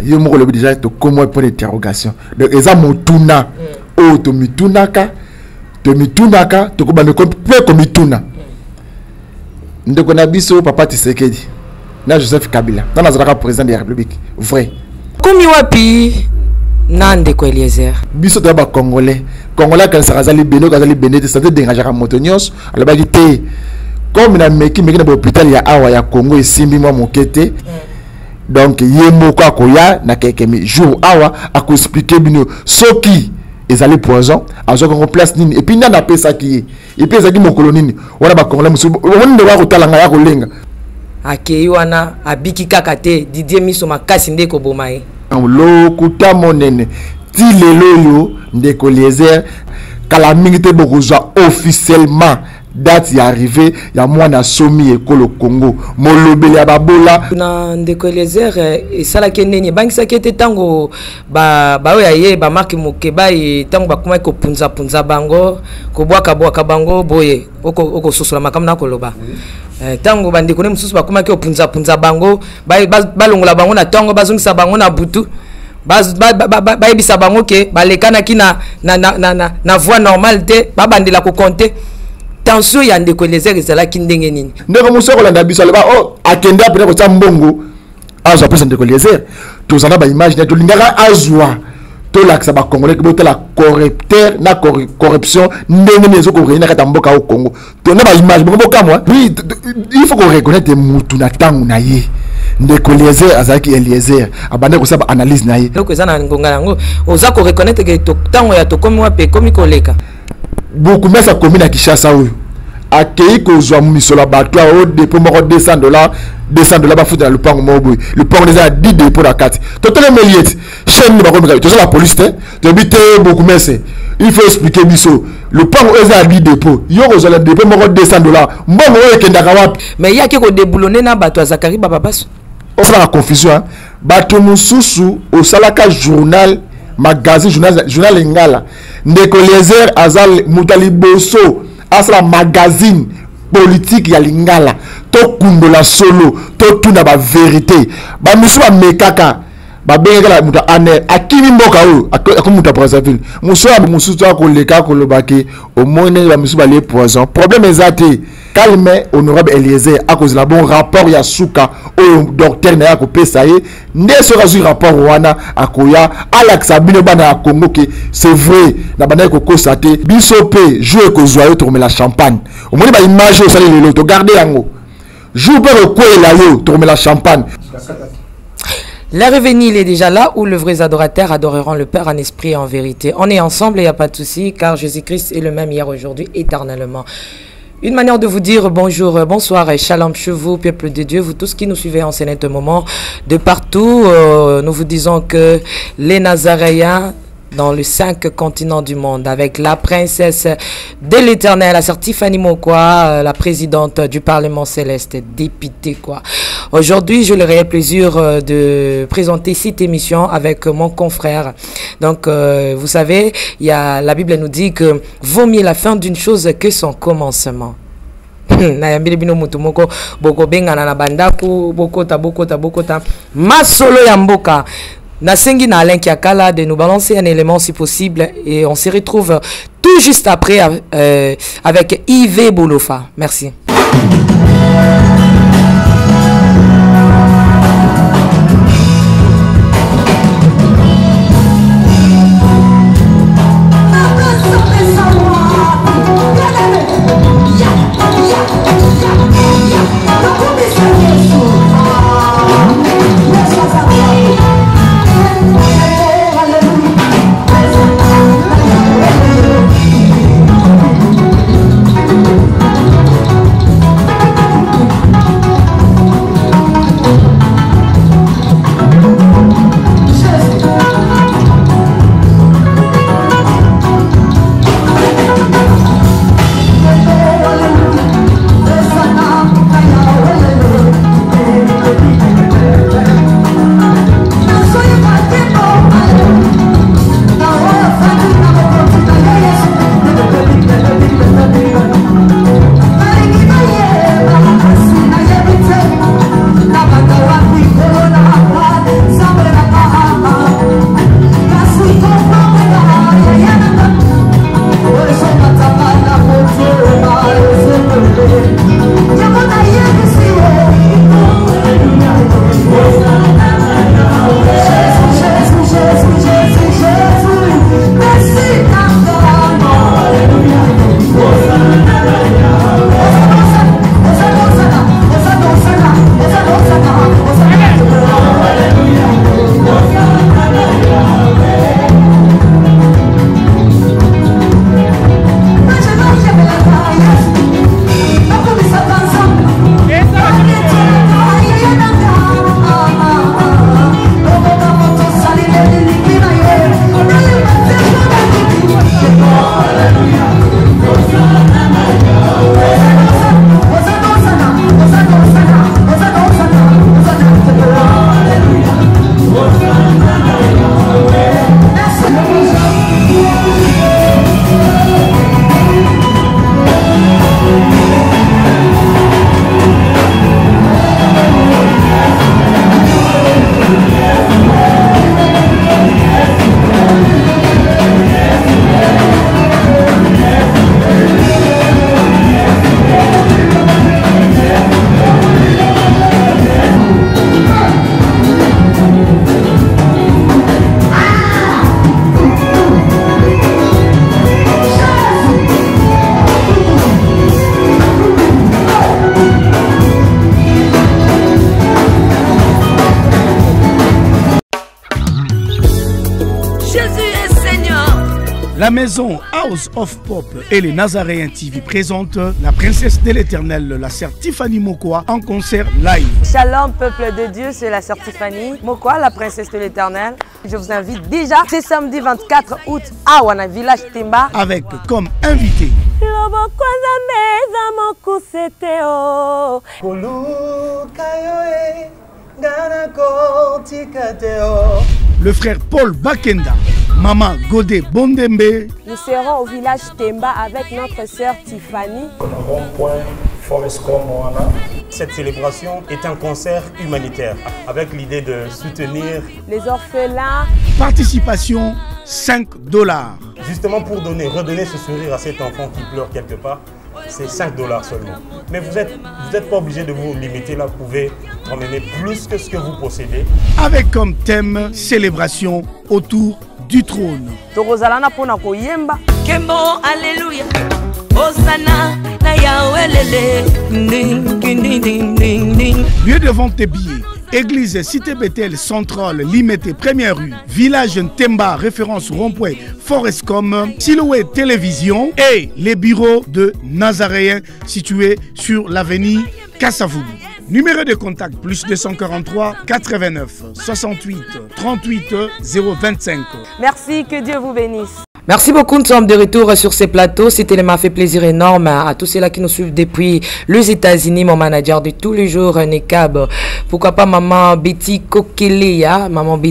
Yo mo le déjà to comment point d'interrogation. Donc eza motuna o to mitunaka to ko bande ko peu ko mituna. Ndeko na biso papa Tshisekedi na Joseph Kabila na nazalaka président de la République vrai. Komi wapi nande ko Eliezer biso to ba congolais quand ça razali beno kazali benete ça te dérangeaka motonyos alors ba te comme na meki na hôpital ya awa ya Congo esimbi moi mokete donc yemo ko akoya na quelques jours awa ako expliquer bino soki ezali poison azo ko place nini et puis na pesa ki et puis ezaki mokolo nini wana ba congolais musu woni de wa ko talanga ya ko lenga akei wana abiki kaka te Didier Miso makasi nde ko bomaye lokuta monene ti lelo yo ndeko Eliezer kala mingi te bokozwa officiellement date ya arrivé ya mwana somi ekolo Congo molobeli ya babola na ndeko Eliezer esala keneni bangisa kete tango ba oya ye ba marque mokeba e tango ba kuma ko punza bango ko bwaka bango boye oko sosola makam na koloba tango bandeko ne mususu ba kuma ko punza bango balongola bango na tango bazungisa bango na butu bayebisa bango ke balekanaki na voie normale te babandela ko compter tension ya ndeko Eliezer ezalaki ndenge nini ndeko muso kolanda biso leba o akenda pena ko tsambongo azwa pesa ndeko Eliezer tozana ba image na tolingaka azwa to laksa ba congolais ke botela corrupteur na corruption ndenge nezo ko reina kata mboka au Congo to na ba image bongo kamwa oui il faut qu'on reconnaisse mutu na tangu na ye ndeko Eliezer azaki Eliezer abande ko saba analyse na ye donc ezana ngonga yango oza ko reconnaître que tango ya to komi wape komi koleka beaucoup mais ça commune à Kinshasa oyo akei ko zwa misola bato au dépôt moko $200 ba futa le pango mobo le pango déjà 10 dépôt la 4 total milliet chaîne ba ko to la police te to bité beaucoup mais il faut expliquer biso le pango eza 10 dépôt yo ko zwa le dépôt moko $200 mbongo oyo kendaka wapi mais yaki ko déboulonner na bato a Zakari baba baso on fait la confusion bato mususu au salaka journal magazine journal Lingala ndeko Eliezer azal mutali boso asala magazine politique ya Lingala to kundola solo to tuna ba vérité ba musu ba mekaka ba bengela muta ane akimi mboka o akumuta Brazzaville musu to akoleka kolobaki au moins ba musu ba les poison problème ezate calme honorable Eliezer à cause la bon rapport ya suka au docteur na ya ko pesa ye nde so razu rapport wana akoya Alex Abino bana Congo que c'est vrai na bana ko kosate biso pe jouer ko joyeux tourner la champagne au moins ba image au sali lelo to garder yango joue pe ko la yo tourner la champagne. La revenue, il est déjà là où les vrais adorateurs adoreront le Père en esprit et en vérité. On est ensemble, il n'y a pas de souci, car Jésus-Christ est le même hier, aujourd'hui, éternellement. Une manière de vous dire bonjour, bonsoir et shalom chez vous, peuple de Dieu, vous tous qui nous suivez en ce net moment de partout. Nous vous disons que les Nazaréens dans les 5 continents du monde, avec la princesse de l'Éternel, la sœur Tiffany Mokwa, la présidente du Parlement céleste, députée quoi. Aujourd'hui, je l'aurai le plaisir de présenter cette émission avec mon confrère. Donc, vous savez, la Bible nous dit que vaut mieux la fin d'une chose que son commencement. Masolo ya mboka. Nasengi na Alain Kiakala de nous balancer un élément si possible et on se retrouve tout juste après avec Yves Bolofa. Merci. La maison House of Pop et les Nazaréens TV présentent la princesse de l'Éternel, la sœur Tiffany Mokoa, en concert live. Shalom peuple de Dieu, c'est la sœur Tiffany Mokoa, la princesse de l'Éternel. Je vous invite déjà ce samedi 24 août à Wana Village Temba avec comme invité le frère Paul Bakenda, Maman Godé Bondembe. Nous serons au village Temba avec notre sœur Tiffany. Cette célébration est un concert humanitaire avec l'idée de soutenir les orphelins. Participation $5. Justement pour redonner ce sourire à cet enfant qui pleure quelque part. C'est $5 seulement. Mais vous êtes pas obligé de vous limiter là. Vous pouvez emmener plus que ce que vous possédez. Avec comme thème célébration autour du trône. Kembo, alléluia. Hosanna, na Yahweh lele. Ding, ding, ding, ding, ding. Lieu de vente des billets. Église Cité Bethel Centrale, Limité, Première rue, Village Temba, référence rond-point Forestcom, Silhouette Télévision et les bureaux de Nazaréens situés sur l'avenue Kassavoubou. Numéro de contact plus 243 89 68 38 025. Merci, que Dieu vous bénisse. Merci beaucoup, nous sommes de retour sur ces plateaux. Cet élément fait plaisir énorme à tous ceux-là qui nous suivent depuis les États-Unis. Mon manager de tous les jours, Nekab. Pourquoi pas maman Betty Kokelea,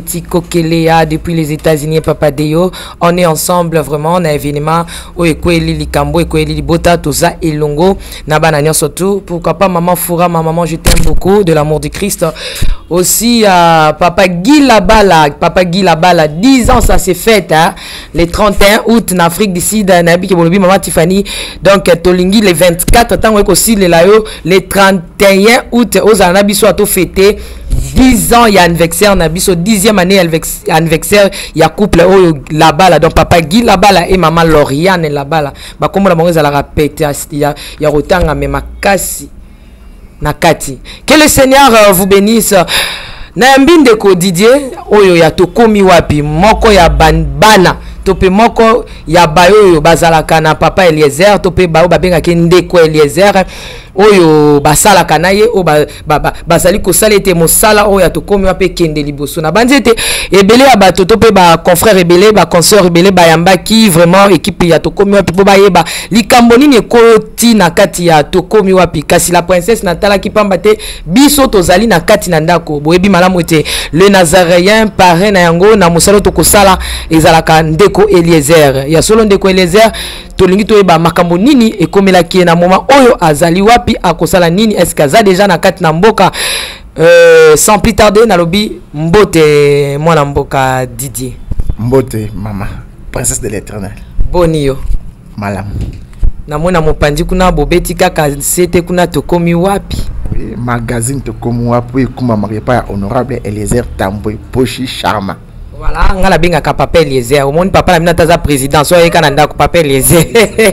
depuis les États-Unis, Papa Deo. On est ensemble vraiment. On a un événement au Ekweli Likambo, Ekweli Libota, Toza et Longo. Nabanania surtout. Pourquoi pas maman Foura, ma maman, je t'aime beaucoup, de l'amour du Christ. Aussi Papa Guy Labala, 10 ans ça s'est fait, hein, les 31 août en Afrique du Sud, Nabi Kebolobi, maman Tiffany, donc Tolingi les 24 tant aussi les layo, les 31 août aux Anabiso a tout fêté 10 ans il y a anniversaire Nabiso 10e année anniversaire il y a couple là-bas là, donc Papa Guy là-bas et maman Lauriane là-bas là, bah comme la mauvaise à la répéter il y a rotanga mais makasi nakati. Que le Seigneur vous bénisse. Na mbinde ko Didier oyo ya tokomi wapi moko ya bana tope moko ya bayo bazalaka na papa Eliezer tope bayo babenga ke ndeko Eliezer oyo basala kanaye o bazali ko salete mosala oyo tokomi wapi kende liboso na banzete ebele ya bato tope ba confrère ebele ba consœur ebele ba yamba ki vraiment équipe ya tokomi wapi po bayeba likambo nini ekoti na kati ya tokomi wapi kasi la princesse Natala ki pamba te biso tozali na kati na ndako boyebi malamu ete le Nazaréen parrain na yango na mosala tokosala ezalaka ndeko Eliezer ya solo ndeko Eliezer tolingi toyeba makambo nini ekomelaki na moment oyo azali wapi akosala nini est-ce kaza déjà na kati na mboka sans plus tarder na lobi mbote mwana mboka Didier mbote mama princesse de l'Éternel bonio malamu na mona mopandi kuna bobeti kaka sete kuna tokomi wapi oui, magazine tokomi wapi kuma maripa ya honorable Eliezer Tambwe Poshi Sharma. Voilà, ngala benga ka papa Eliezer. Au monde papa la mina taza président so yeka nanda ko papa Eliezer.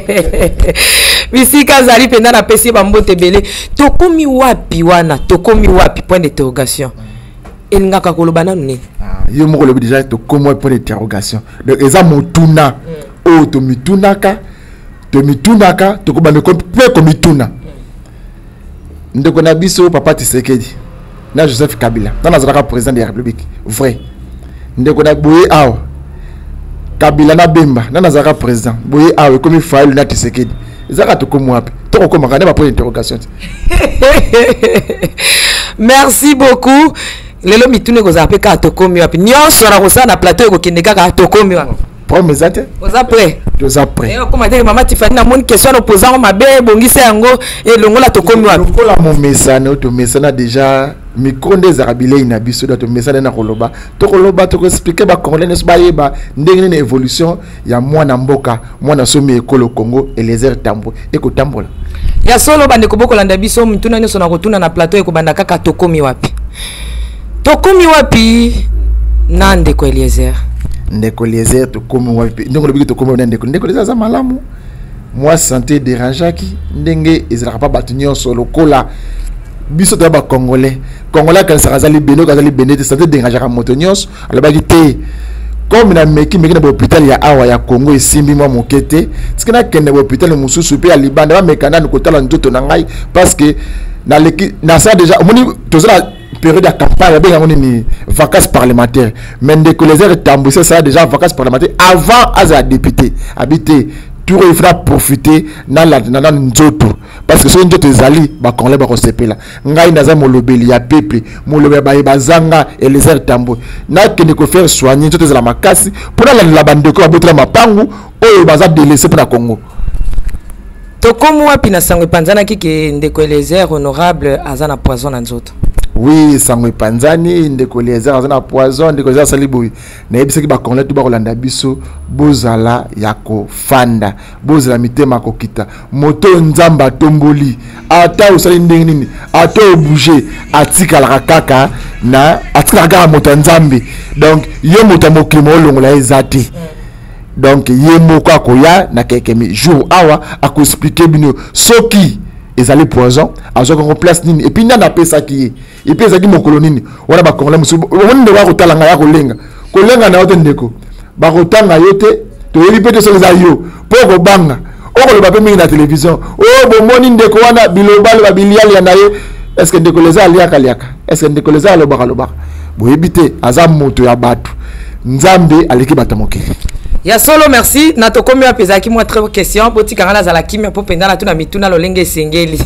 Misika zali penda na pesi ba mbote bele. Tokomi wapi wana? Tokomi wapi point d'interrogation. Elinga ka koloba nanu ni. Yo moko lobi déjà tokomi wapi point d'interrogation. Donc eza motuna o to mitunaka tokobanda ko pe ko mituna. Ndeko na biso papa Tshisekedi na Joseph Kabila. Na nazalaka président de la République. Vrai. Ndeko na boye awa Kabila na Bemba na nazaka président boye awa comme Faïl na Tshisekedi ezaka tokomo wapi tokoma kana ba point d'interrogation. Merci beaucoup. Lelo mitune ko zape ka tokomi wapi nyonso na kosa na plateau ko kindeka ka tokomi wapi promesse ate oza prêt oza prêt et comme dire maman Tiffany na mon question opposant mabe bongisa yango et longola tokomi wapi kola mon message to message déjà micro des arabile ina biso to message na koloba to ko expliquer ba congolais ba yeba ndenge na évolution ya mwana mboka mwana somi ekolo Congo Eliezer Tambwe eko tambola ya solo bande ko bokolanda biso mutuna nyoso na kotuna na plateau eko banda kaka tokomi wapi nande ko Eliezer ndeko Eliezer tokomi wapi ndeko lobi tokomi na ndeko Eliezer za malamu moi santé dérangeaki ndenge ezalaka pa batu nyonso lokola biso to ba congolais quand ça kazali beno te santé dérangeaka moto nyonso alobaki te comme na meki na hôpital ya awa ya Congo esimbi mwa mokete tikina kende hôpital mususu pe ya Libanda ba mekana kotala nzoto na ngai parce que na ça déjà moni tozala période de campagne bien ni vacances parlementaires mais de que les heures tamboussé ça déjà vacances parlementaires avant à député habiter tout il faudra profiter dans la nzoto parce que so nzoto ezali ba konle ba kosepela ngai naza molobeli ya peuple molobeli ba bazanga et les heures tambo na que ne ko faire soigner nzoto ezala makasi pour la bandeko abotra mapangu oyo baza délaissé pour la Congo. Tokomu wapi na sangwe panzana kike ndeko les heures honorable azana poison na nzoto. Oui, sangwe panzani ndeko les heures azana poison ndeko za saliboui na ebiseki ba konle tu ba kolanda biso bozala yako fanda bozala mitema kokita moto nzamba tomboli ata usali ndenge nini ata bouger atika la kaka na atika kaka moto nzambe donc yo moto mokimo longola ezati. Donc yemo kwa koya na quelques jours awa a ko expliquer bino soki ezali poison azo ko place nini et puis na pesa ki et puis ezaki mokolo nini wana ba kongola musu wonde wa kotala nga ya kolenga na yote ndeko ba kotanga yote to yeli pete so za yo poko banga oko le ba pe mingi na télévision bo moni ndeko wana bilobal ba biliali ya naye est-ce que ndeko leza aliaka est-ce que ndeko leza lo ba bo ebite aza moto ya batu nzambe aleki batamoke. Ya solo merci na tokomi wa peza ki moi très question poti kangala za la kimia po pendana tuna mituna lolenge sengeli.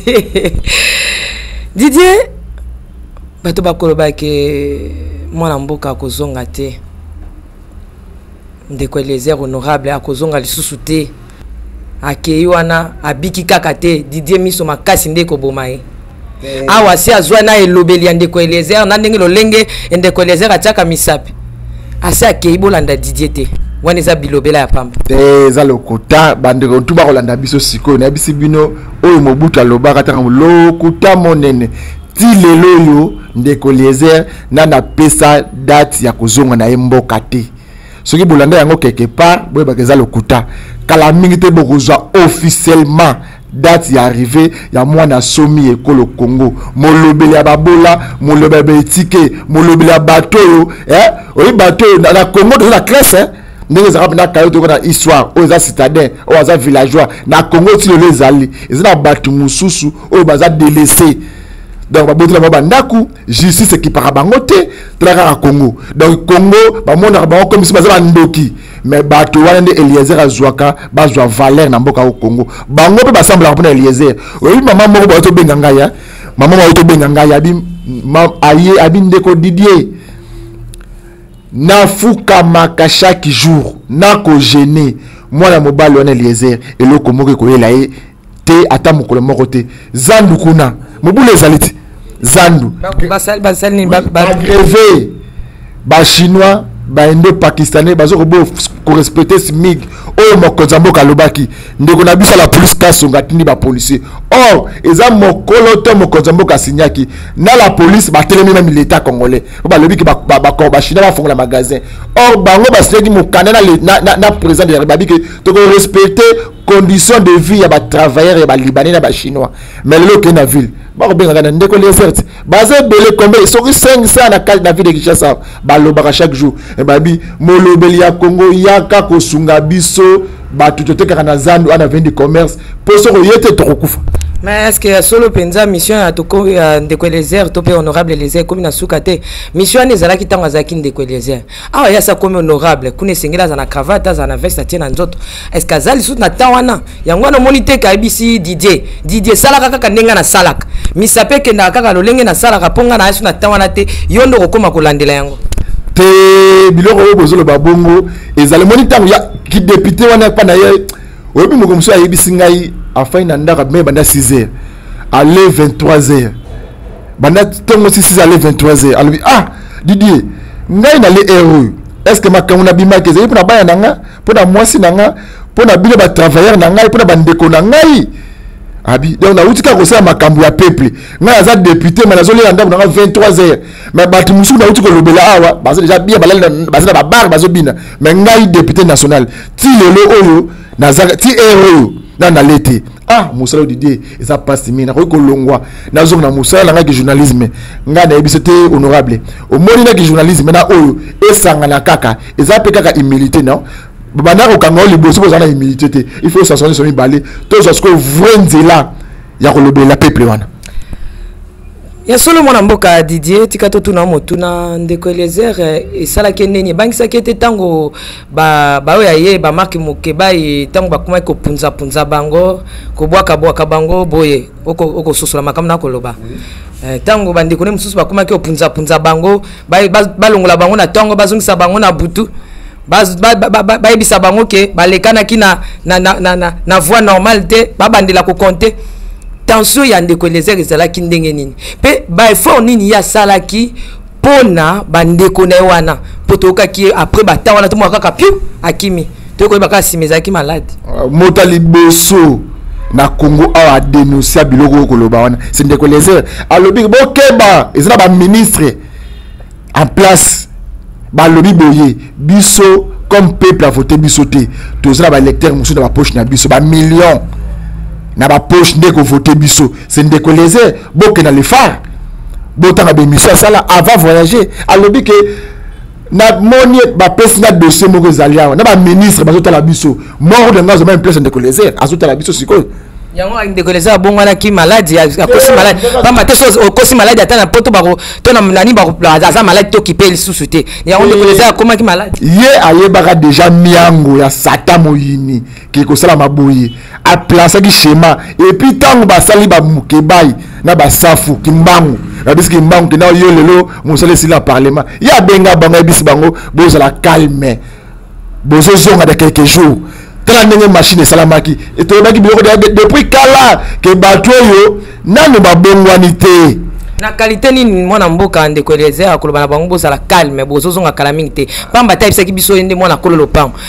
Didier bato bakoloba ke mwana mboka kozonga te ndeko les heures honorable akozonga lisusu te akei wana abiki kaka te Didier miso makasi ndeko bomaye awa si azwa na elobeli ya ndeko les heures na ndenge lolenge ndeko les heures ataka misapi asa akei bolanda Didier te wana eza bilobela ya pamba eza lokuta bandeko tuba kolanda biso siko na bisi bino oyo mobutu alobaka taka lokuta monene ti lelo yo ndeko Eliezer na pesa date ya kozonga na mboka te soki bolanda yango quelque part boye bakeza lokuta kala mingi te bokozwa officiellement date ya arrivé ya mwana somi ekolo Congo molobeli ya babola molobeli ya etike molobeli ya bato oyi bato na Congo de la classe ndenge zaka na kayo to na histoire o za citadin o za villageois na Congo ti le ezali ezina batu mususu o baza délaissé donc ba botela ba ndaku justice qui para bango te traka Congo donc Congo ba mona ba comme si baza ndoki mais batu wana nde Eliezer azwaka bazwa valeur na mboka au Congo bango pe basambla pour Eliezer oyi mama moko ba to benga ngaya mama ba to benga ngaya aye abi ndeko Didier na fukamaka chaque jour na ko gêner mwana mobali wana Eliezer eloko moko ko yela ye te ata mokolo moko te zandu kuna mobule ezaliti zandu basal ni ba grevé ba chinois ba indo pakistanais bazo ko respecter SMIC o mokonza mboka lobaki ndeko na bisa la police kasonga tindi ba policier or eza mokolo to mokonza mboka signaki na la police ba telemi même l'état congolais ba lobiki ba chinois ba fongola magasin or bango ba sedi mokanda na président de la République to respecter conditions de vie ya ba travailleurs ya ba libanais na ba chinois mais le que na ville ba ko benga na ndeko les certes basé belé combien so 500 na carte na ville de Kinshasa ba lobaka chaque jour e babi molobeli ya Congo yaka ko sunga biso ba tutote kaka na zandu ana vendi commerce poso ko yete to kufa. Mais est-ce que solo penza mission ya toko ndeko Eliezer to pe honorable Eliezer comme na sukate mission ni zala kitanga zaki ndeko Eliezer ah ya sa comme honorable kune sengela za na cravate za na veste tia na nzoto est-ce que azali sut na tawana yango na monite ka ibisi Didier salaka kaka ndenga na salaka misape kenda kaka lolenge na salaka ponga na asu na tawana te yondo kokoma kolandela yango te biloko oyo bozolo babongo ezali monitango ya ki député wana pa na ye oyebi mokomso ya yebisi ngai afin na ndaka me banda 6h aller 23h banda tongo 6h aller 23h alobi ah Didier ngai na le héros est-ce que makangu na bima ke zeli pona baya nanga pona mwasi nanga pona bino ba travailleur na ngai pona bandeko na ngai abi donc na utika ko sa makambu ya peuple ngai aza député mais nazoli anda na 23h mais batu musu na utika lobela awa baza déjà bien balala baza ba bar bazo bina mais ngai député national ti lelo oyo na ti héros na lete ah musala Didier eza passe mina ko longwa nazo na musala nga ki journalisme nga na ebisete honorable o moni na ki journalisme na oyo esanga na kaka eza pe kaka humilité non bana ko kanga liboso bo zana humilité il faut s'assurer sur balé to zo ko vrai nzela ya ko lobela peuple wana ya solo mwana mboka Didier tikato tuna motuna ndeko Eliezer et sala keneni bangisa kete tango ba oya ye ba marque mokeba e tango ba kuma ko punza bango ko bwaka bango boye oko sosola makamna ko loba tango bandeko ne mususu ba kuma ko punza bango ba longola bango na tango bazungisa bango na butu ba ebisa bango ke balekana ki na voix normale te ba bandela ko compter tension ya ndeko Eliezer ezalaki ndenge nini pe ba effort nini ya salaki pona bandeko na wana potoka ki après bata wana to mwaka piu akimi to ko baka simezaki malade motali boso na Congo a dénoncer biloko ko loba wana c'est ndeko Eliezer alobi bokeba ezala ba ministre en place ba lobi boye biso comme peuple a voté biso te to zala ba lecteur musu na ba poche na biso ba millions na ba poche ndeko voter biso c'est ndeko Eliezer boke na le phare botanga be mission sala avant voyager alobi que na moni ba pesi na dossier moko zalia na ba ministre bazota la biso mort de ngazo même place ndeko Eliezer azota la biso siko yango ndeko Eliezer bongwana ki maladie akosi maladie ba mate so okosi maladie atana poto bako to na nani bako aza maladie to ki peli susute yango ndeko Eliezer koma ki maladie ye ayebaka déjà miango ya sata moyini ki ko sala maboyi a placer ki schéma et puis tango ba sali ba mukebai na ba safu kimbangu na biski kimbangu ke na yo lelo musale sila parlement ya benga banga bis bango boza la calme bozo zonga de quelques jours tala ndenge machine salamaki et to baki biloko depuis kala ke bato yo nanu ba bongwani te na qualité nini mwana mboka ndeko Eliezer akoloba na bango boza la calme bozo zonga kala mingi te pamba ta bisaki biso ende mwana kololo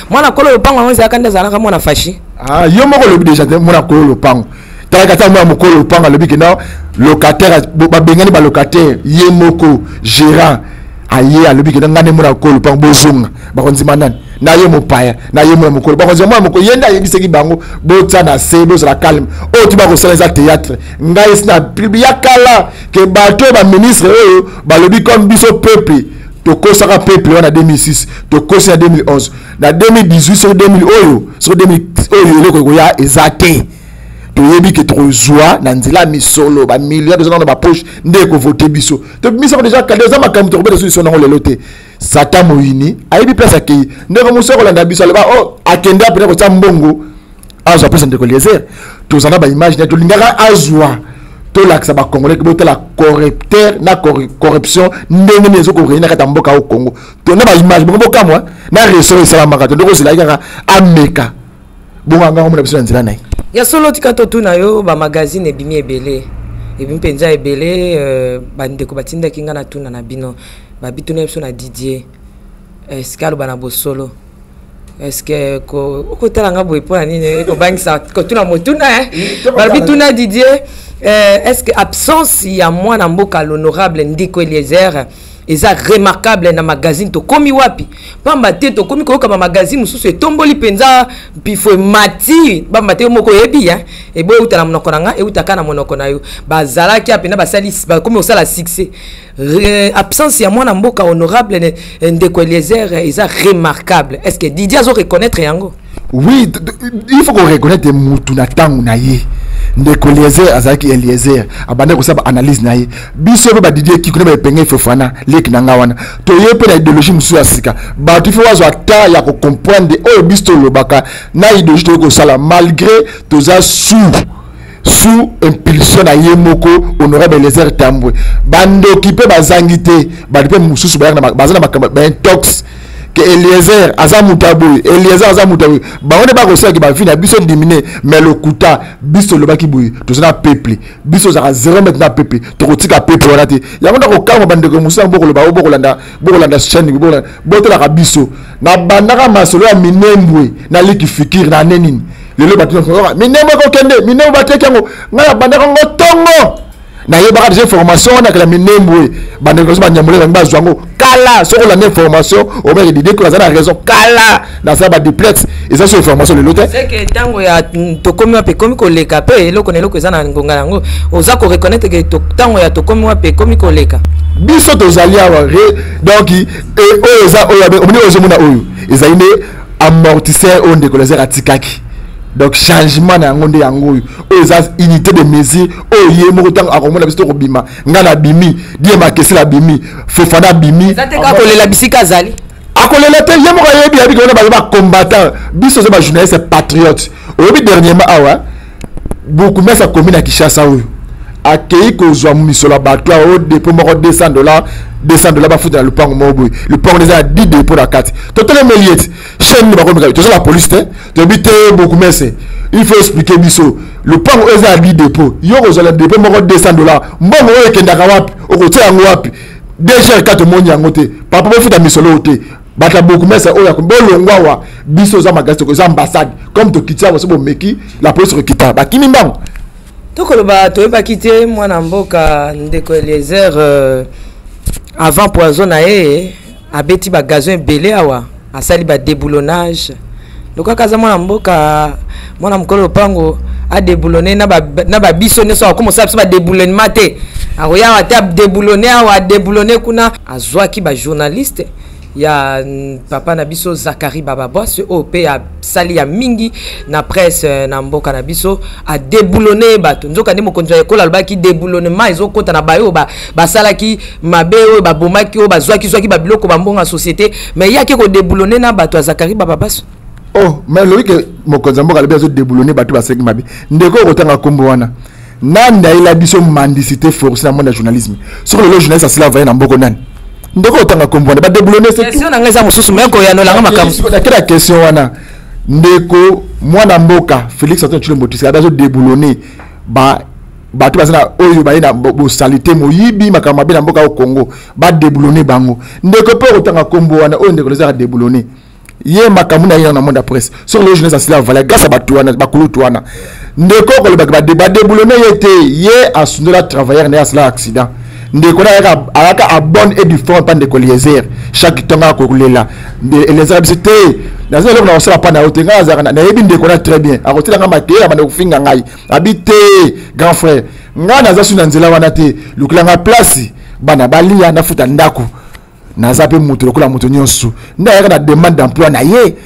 pango wanze akanda zalaka mwana fashi ah yo moko lobi déjà mwana kololo pango tala kata mwana mokolo pango lobi ke na locataire ba bengani ba locataire ye moko gérant aye alobi ke ngane mwana kololo pango bozonga ba konzima nani na ye mopaya na ye mwana mokolo ba konzima mwana mokolo yenda yebiseki bango botsa na se boza la calme o tu ba ko sala za théâtre ngai sina ya kala ke bato ba ministre oyo ba lobi comme biso peuple to kosaka peuple wana 2006 to kosi na 2011 na 2018 sur 2000 oyo sur 2000 oyo leko ko ya ezate to yebi ke to joie na nzela misolo ba millions de gens dans ba poche ndeko voter biso to biso déjà kalé za makambo to beta solution na lelote sata moyini ayebi place akei ndeko musoko landa biso leba oh akenda pena ko tsambongo azo pesa ndeko Eliezer to zana ba image na to lingaka azwa to laksa ba congolais ke botela corrupteur na corruption ndenge nezo ko reina kata mboka au Congo to na ba image bongo kamwa na reso salamaka to ndeko zilaka ameka bonga nganga mo na biso nzela nai ya solo tikato tuna yo ba magazine ebimi ebele ebimpenza ebele bandeko batinda kinga na tuna na bino ba bituna biso na Didier est-ce que alobana bosolo est-ce que ko talanga boy po nini ko bangisa ko tuna motuna ba bituna Didier est-ce que absence ya mwana mboka l'honorable ndiko Eliezer eza remarquable na magazine to komi wapi pamba te to komi ko kama magazine mususu etomboli penza pifo mati pamba te moko yebi ya e boy utana monoko nanga e utaka na monoko na yo bazala ki apena basali ba komi osala succès absence ya mwana mboka honorable ndeko Eliezer eza remarquable. Est-ce que Didier azo reconnaître yango? Oui, il faut qu'on reconnaisse mutu na tangu na ye ndeko Eliezer azaki Eliezer abande ko saba analyse na ye biso ba Didier ki kuna ba penge fofana leki na ngawana to ye pe na idéologie musu asika ba tu faut wazo ata ya ko comprendre o bisto lobaka na idéologie to ko sala malgré to za sous impulsion na ye moko honorable Eliezer Tambwe bando occupé bazangité ba dipe mususu ba na bazana makamba ba intox que Eliezer azamutaboy Eliezer azamutaboy ba on ba ko saki ba fina biso diminuer mais le kuta biso le baki boy to na peuple biso za 0 maintenant peuple to ko tika peuple wana te ya mona ko kama bande ko musa mboko le ba bokolanda chaîne botola ka biso na bandaka masolo ya minembwe na liki fikir na nenini lelo batino ko minembwe ko kende minembwe bateke ngo ngala bandaka ngo tongo na yeba déjà formation na kala minembwe ba négocier ba nyamule ba zwango kala so la information au mec de que la raison kala dans ça ba duplex et ça c'est information le lote c'est que tango ya tokomi pe komi ko leka pe eloko ne loko ezana ngonga yango oza ko reconnaître que tango ya tokomi pe komi ko leka biso tozali awa donc oyo eza oyo omoni ozomona oyo ezali ne amortisseur on décoller atikaki donc changement na yango nde yango oyo eza unité de mesure oyo ye moko tango akomona biso tokobima nga na bimi die makesi la bimi Fofana bimi zateka kolela bisika azali akolela te ye moko yebi yabi kona ba combattant biso zo ba journaliste patriote obi dernièrement awa beaucoup mais ça commune à Kinshasa oyo akei kozwa misolo bato au dépôt moko $200 ba foutre dans le pang mobo le pang les a 10 dépôts la carte total meliet chaîne ba comme ça la police te bité beaucoup mais il faut expliquer biso le pang les a 10 dépôts yo kozwa dépôt moko $200 mbongo oyo kendaka wapi okote yango wapi déjà carte monyi yango te papa ba foutre misolo te bata beaucoup mais oyo bolongwa wa biso za magasi ko za ambassade comme to kitia wa so meki la police rekita ba kimi mbango tokoloba toyeba kite mwana mboka ndeko Eliezer avant poison na ye abeti ba gazon belé awa asali ba déboulonnage loka kaza mwana mboka mwana mkolo pango a déboulonner na ba biso ne so comme ça ba déboulonnement te aroya ata déboulonner awa déboulonner kuna azwaki ba journaliste ya papa na biso Zakari Bababos OP a sali ya mingi na presse na mboka na biso a déboulonner bato nzoka ndimo konza ekola albaki déboulonnement ezokota na bayo ba salaki mabeo ba bomaki o bazwaki zwaki ba biloko ba mbonga société mais yaki ko déboulonner na bato Zakari Bababos oh mais logique mokonza mboka le bezo déboulonner bato ba seki mabe ndeko kotanga kombo wana nanda ila biso mendicité forcée na monde journalisme sur le journaliste asila va na mboko nani ndeko otanga kombo ba déboulonner c'est question na ngeza mususu meko ya no langa makamu la question wana ndeko mwana mboka Félix Antoine Tshilombo Motisi abazo déboulonner ba bato bazana oyo ba ina bo salité moyibi makama be na mboka au Congo ba déboulonner bango ndeko pe otanga kombo wana oyo ndeko leza déboulonner ye makamu na na monde presse sur le jeunesse asila vala grâce à bato wana ba kulutu wana ndeko ko ba déboulonner yete ye asundela travailleur na asila accident ndeko na aka a bonne et du fond pas de Eliezer chaque temps ko kulela Eliezer bisite na zelo na osala pa na otenga azaka na yebi ndeko na très bien akotela nga makela bana kufinga ngai habite grand frère nga na zasu na nzela wana te lukila nga place bana balia na futa ndako na zape mutu lokola mutu nyonso nda yaka na demande d'emploi na ye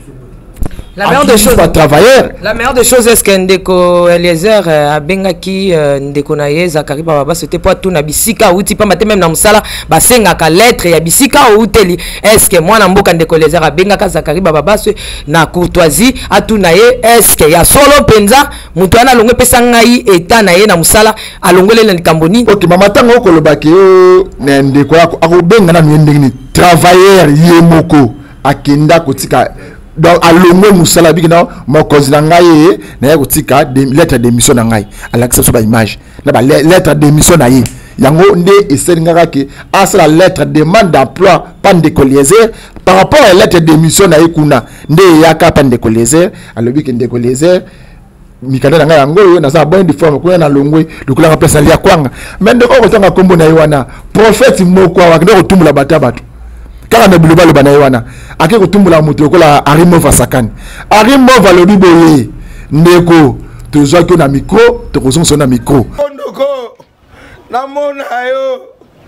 la meilleure des choses pas travailleur la meilleure des choses est-ce que ndeko Eliezer abengaki ndeko na ye Zakari Bababos c'était pour tout na bisika uti pa maté même na musala ba senga ka lettre ya bisika uteli est-ce que mwana mboka ndeko Eliezer abengaka Zakari Bababos na courtoisie atu na ye est-ce que ya solo penza mutu ana longwe pesa ngai eta na ye na musala alongole na likamboni OK mama tango ko lobaki yo na ndeko akobenga na ndengini travailleur ye moko akenda kotika donc alongo musala biki na mokozi na ngai na ya kotika lettre d'émission na ngai alakisa so ba image na ba lettre d'émission na ye yango nde esengaka ke asala lettre demande d'emploi pas de Eliezer par rapport à lettre d'émission na ye kuna nde yaka pas de Eliezer alobi ke ndeko Eliezer mikanda na ngai yango yo na sa bonne de forme ko na longwe lokula ka place na lia kwanga mais ndeko ko tanga kombo na ye wana prophète moko wa ndeko tumula batabatu kaka na bilobalo bana wana ake kotumbula moto kola Arimova sakani Arimova lobi boye ndeko tozwa ko na micro to kozonga na micro ndoko na mona yo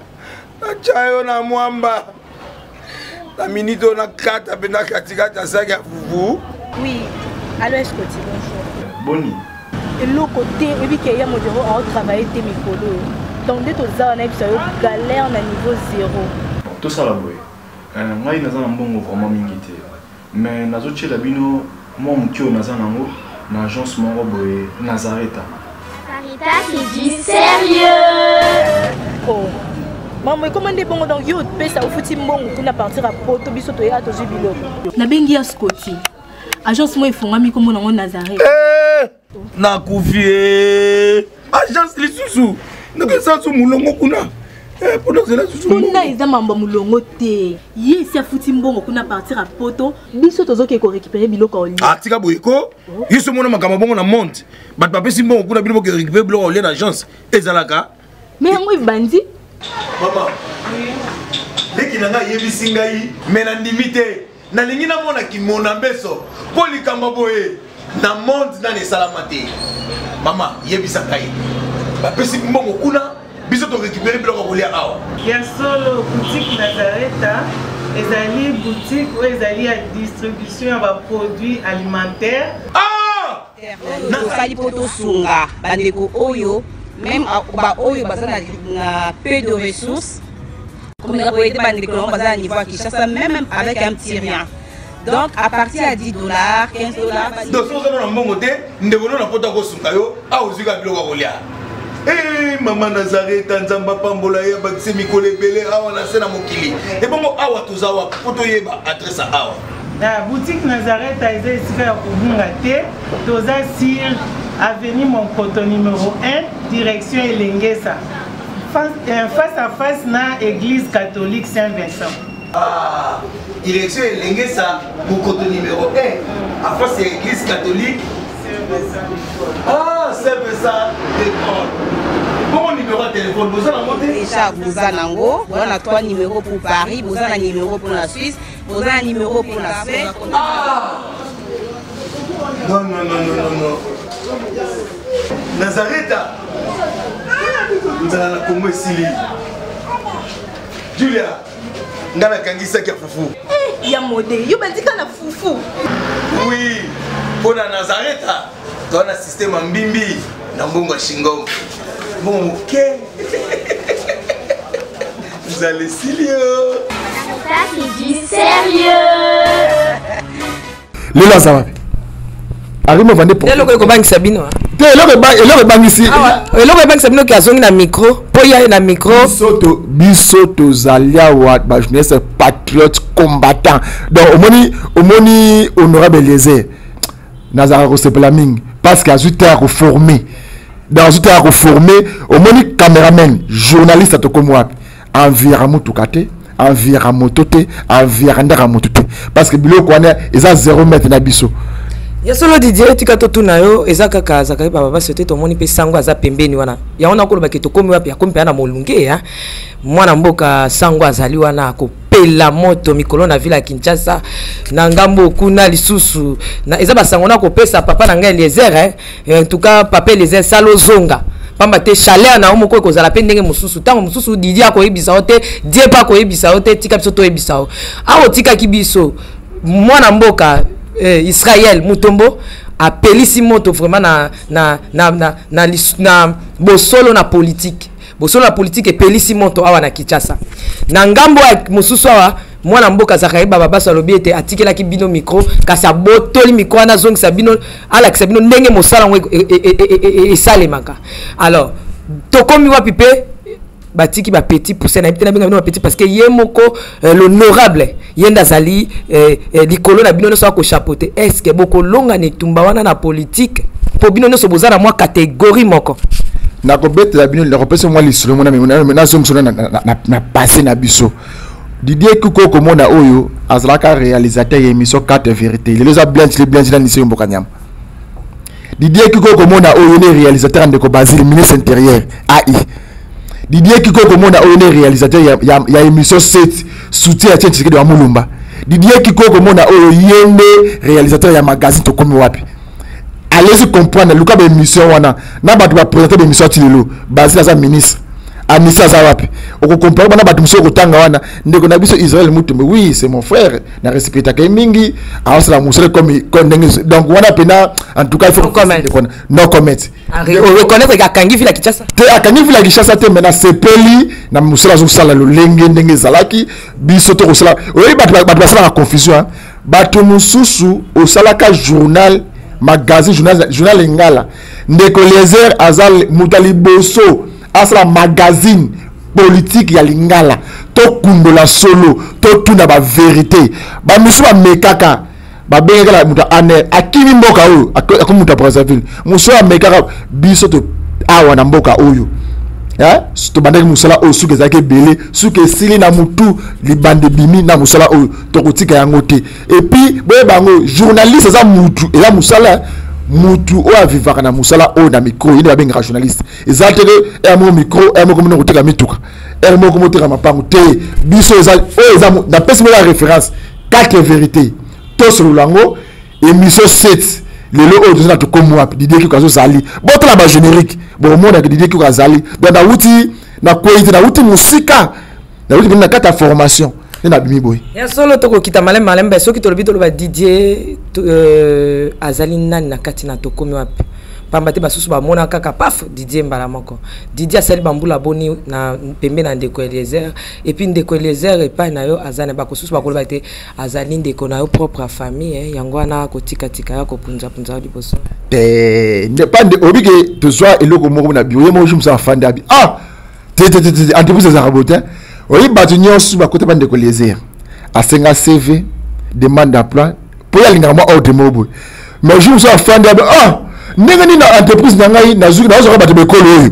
na chayo na mwamba na minito na kata bena katika tasaki ya fufu oui alors est-ce que tu bonjour boni et le côté et puis qu'il y a mon bureau à travailler tes micros donc dès aux ans on a eu galère na niveau 0 tout ça la boy ngai naza na mbongo vraiment mingi te mais nazotiela bino mwa mokio naza nango na agence moko boye Nazareta Caritas c'est du sérieux. Oh maman comment des bongo donc yo pesa ufuti mbongo kuna partir à poto biso to ya to jibilo na bengi ya Scotty agence moi ifungami comme nango Nazareta na kufie agence lisusu ndeke sansu mulongo kuna pour cela kuna iza mambo mulongo te ye si afuti mbongo kuna partir à poto biso tozoke ko récupérer biloko oli tika boyeko yiso mona makama bongo na monte bat papa si mbongo kuna biloko récupérer biloko oli na agence ezalaka Mais moi bandi. Maman. Leki nanga yebisi ngai mena ndimite. Na lingi na mona ki mona beso. Poli kamba boye. Na monde na ne salamate. Mama yebisa ngai. Ba pesi mbongo kuna biso to récupérer biloko kolia awa. Ya solo boutique Nazareta. Ezali boutique ou ezali à distribution de produits alimentaires. Ah! Nakali poto sunga bandeko oyo même ba oyo bazana na peu de ressources comme na ko ete bandeko bazana niveau Kinshasa même avec un petit rien. Donc à partir à 10 $, 15 $. Donc so na mbongo te ndeko na poto ko sunga yo a ozika biloko kolia. Eh maman Nazareta nzamba pambola ya bakise mikole belé awa na sena mokili. Et bongo awa tozawa poto yeba adresse awa. La boutique Nazareta est ici à Kubungate, toza sur avenue Monkoto numéro 1, direction Elengesa. Face à face na église catholique Saint-Vincent. Ah, direction Elengesa, Monkoto numéro 1, à face à l'église catholique Saint-Vincent. Ah, Saint-Vincent d'école. Bon numéro de téléphone, vous allez monter? Déjà, vous avez on a 3 numéros pour Paris, vous avez un numéro pour la Suisse, vous avez un numéro pour la Suède. Ah! Non. Nazareta! Vous allez la Congo Sili. Julia, ngana kangisa kia fufu. Eh, ya modé, yo bandika na fufu. Oui, pour la Nazareta, dans un système en bimbi, dans Bongo Shingo. Bon, ok. Vous allez sérieux. Ça c'est du sérieux. Lila ça va. Arimo vende pour. Eloko ko bangi Sabino. Te eloko bangi ici. Eloko bangi Sabino ki azongi na micro, po ya na micro. Bisoto zalia wa ba jeunesse patriote combattant. Donc omoni honorable Lézé. Nazara ko sepela mingi parce que azuté a reformé. Dans une terre reformé, au moni caméraman, journaliste à Tokomouak, environnement tout caté, environnement toté, environnement toté. Parce que bilo quoi ils ont 0 mètre d'abisso. Ya solo Didier tikato tunayo ezaka kaza kai baba sote to moni pe sango aza pembeni wana. Ya ona ko lobaki to komi wapi ya kompe na molunge ya. Mwana mboka sango azali wana ko pela moto mikolo na villa Kinshasa na ngambo kuna lisusu na eza basango na ko pesa papa na ngai Eliezer en tout cas papa Eliezer salo zonga. Pamba te chaleur na omoko ko zala pe ndenge mususu tango mususu Didier ko yebisa ote die pa ko yebisa ote tika biso to yebisa o. Awo tika kibiso mwana mboka Israël Mutombo a pelisi moto vraiment na bosolo na politique. Bosolo na politique et pelisi moto awa na Kinshasa. Na ngambo ya mususu awa mwana mboka Zakaria baba basa lobi ete atikela ki bino micro kasa botoli micro na zongi sabino ala sabino ndenge mosala ngwe e salemaka. Alors tokomi wapi pe batiki ba petit pousser na bitena binga petit parce que yemoko l'honorable yenda zali likolo na bino so ko chapeauter est-ce que boko longa ne tumba wana na politique po bino so bozana moi catégorie moko na ko betela bino le repese moi lisolo mona na zo msona na passé na biso Didier Kuko komona oyo azalaka réalisateur ya émission 4 vérité les a blanche les blanche na nisi mboka nyama Didier Kuko komona oyo ne réalisateur ndeko Basile ministre intérieur AI Didier Kiko komona oyo ne réalisateur ya émission 7 soutien à Tchèque de Mulumba. Didier Kiko komona oyo yende réalisateur ya magazine to komi wapi. Allez-y comprendre luka ba émission wana na ba présenter ba émission tilelo Basile za ministre Anissa za wapi. Oko comprendre bana ba tumso ko tanga wana ndeko na biso Israël Mutumbe oui c'est mon frère na respecta kay mingi awasa la musele comme donc wana pena en tout cas il faut no comment on reconnaître que Akangi villa Kinshasa te Akangi villa Kinshasa te mena sepeli na musela zo sala lo lenge ndenge zalaki biso to ko sala oui ba sala la confusion bato mususu o salaka journal magazine journal ingala ndeko Lézé azal mutali boso asala magazine politique ya lingala to kundola solo to tuna ba vérité ba musu ba mekaka ba bengela muta ane akimi mboka oyo akumuta Brazzaville musu ba mekaka biso to awa na mboka oyo to bandaki musala oyo suke ezalaki ebele suke esili na mutu libande bimi na musala oyo tokotika yango te et puis boye bango journaliste eza mutu eza musala mutu o avivaka na musala o na micro yine babenga journaliste ezatele mo micro mo ko mona kuteka mituka mo ko moteka mapangu te biso eza na pesi la référence 4 vérités to sur lango émission 7 lelo o tozana to komo api Didier Kiko azali boto la ba générique bon monde que Didier Kiko azali donc na wuti na qualité na wuti musika na wuti na kata formation na bimi boy ya solo to ko kita malem malem ba soki to lobi to lo ba Didier azali nani na kati na to komo api pambate basusu ba mona kaka paf Didier mbala moko Didier asali bambula boni na pembe na ndeko Eliezer et puis ndeko Eliezer et pas na yo azana ba kosusu ba koloba te azali ndeko na yo propre famille yango na kotika tika ya kopunza punza liboso ne pas de obike to soit eloko moko na bio yemo jumsa fanda bi te entreprise za rabotin oyi batu nyonso ba kota ba ndeko Eliezer asenga CV demande d'emploi pour ya linga mo auto mobo mais jumsa fanda bi ndenge na entreprise na ngai na zuki na zo ba te bekolo oyo